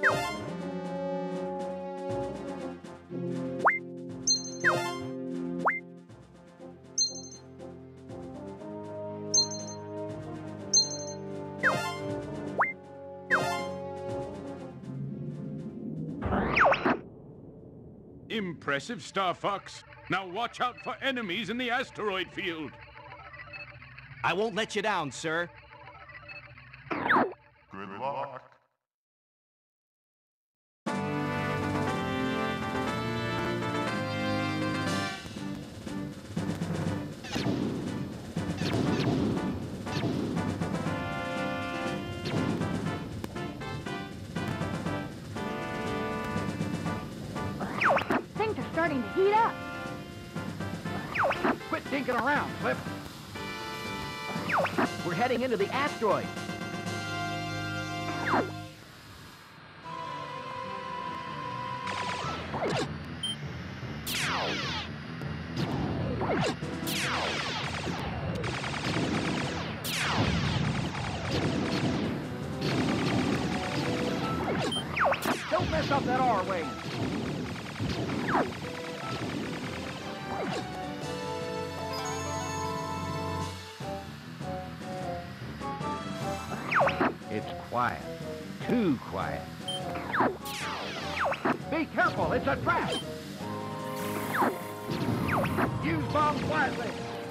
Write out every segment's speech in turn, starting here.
Impressive, Star Fox. Now watch out for enemies in the asteroid field. I won't let you down, sir. Good luck. Things are starting to heat up. Quit dinking around, Flip. We're heading into the asteroid. Don't mess up that R-wing. It's quiet. Too quiet. Be careful, it's a trap! Use bombs quietly!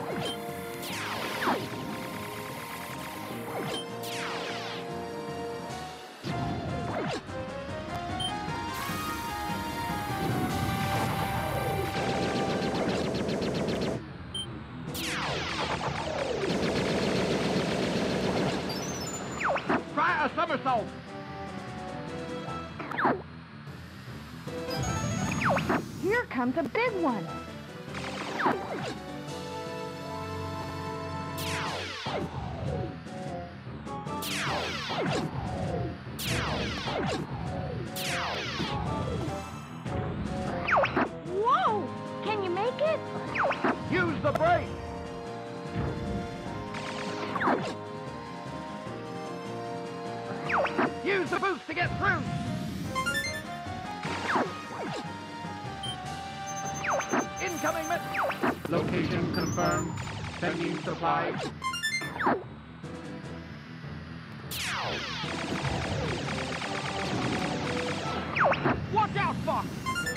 Try a somersault! Here comes a big one. Whoa! Can you make it? Use the brake! Use the boost to get through! Incoming missile! Location confirmed. Sending supplies. Watch out, Fox!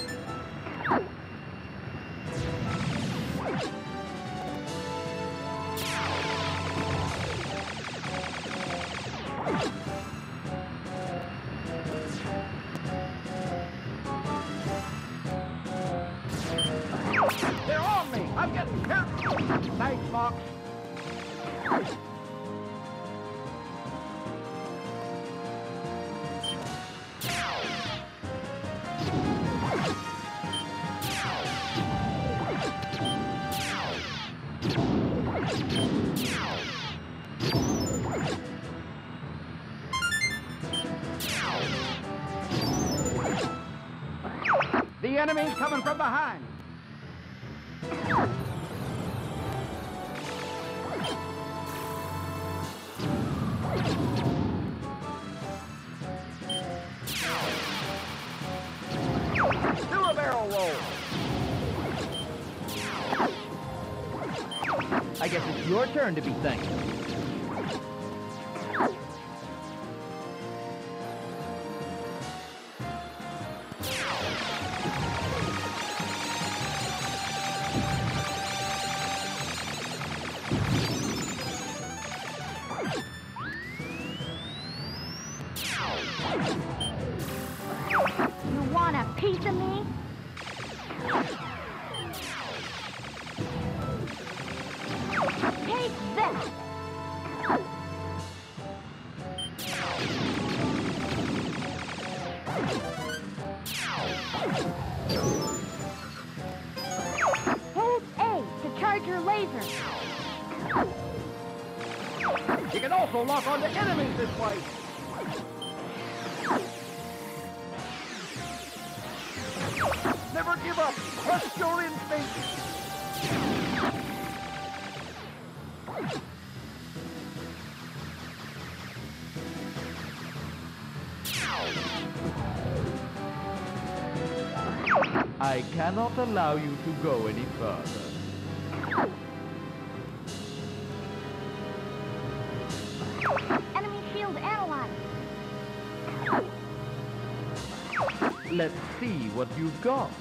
They're on me! I'm getting hurt! Thanks, Fox. The enemy's coming from behind. Do a barrel roll. I guess it's your turn to be thanked. You want a piece of me? Take this! Hold A to charge your laser. You can also lock onto enemies this way. Never give up. Trust your instincts. I cannot allow you to go any further. Enemy shield analyzed. Let's see what you've got.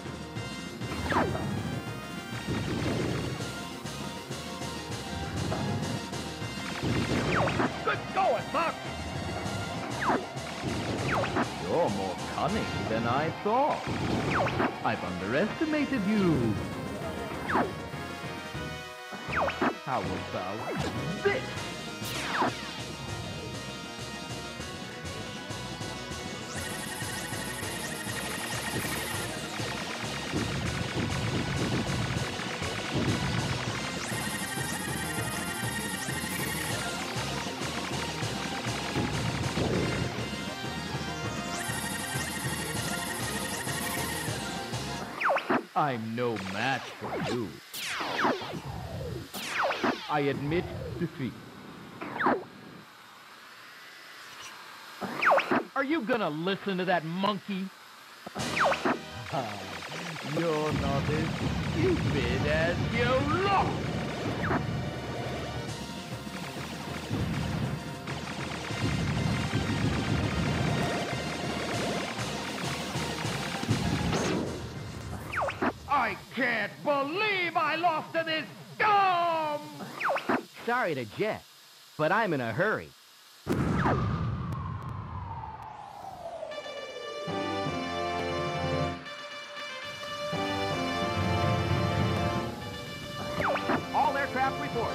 Good going, Fox! You're more cunning than I thought. I've underestimated you. How about this? I'm no match for you. I admit defeat. Are you gonna listen to that monkey? You're not as stupid as you look! I can't believe I lost to this scum! Sorry to jet, but I'm in a hurry. All aircraft report.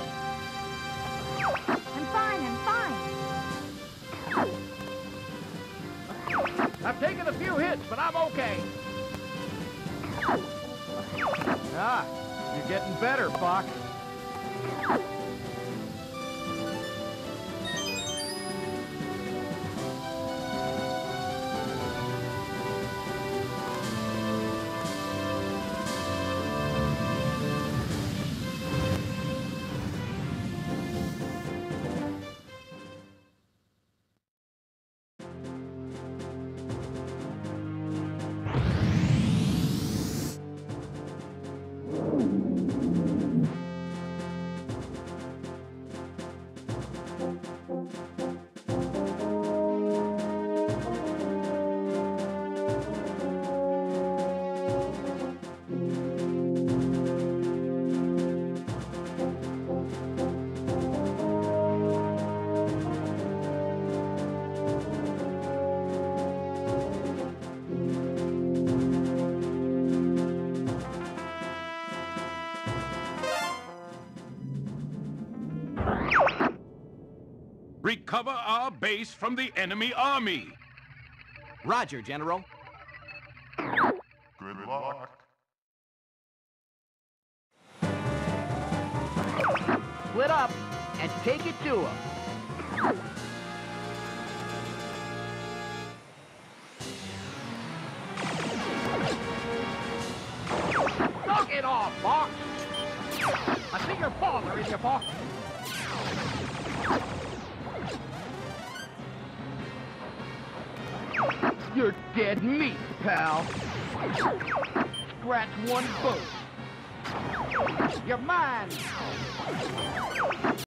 I'm fine, I'm fine. I've taken a few hits, but I'm okay. Ah, you're getting better, Fox. Recover our base from the enemy army. Roger, General. Good luck. Split up and take it to him. Knock it off, Fox! I see your father in your pocket. You're dead meat, pal. Scratch one boat. You're mine.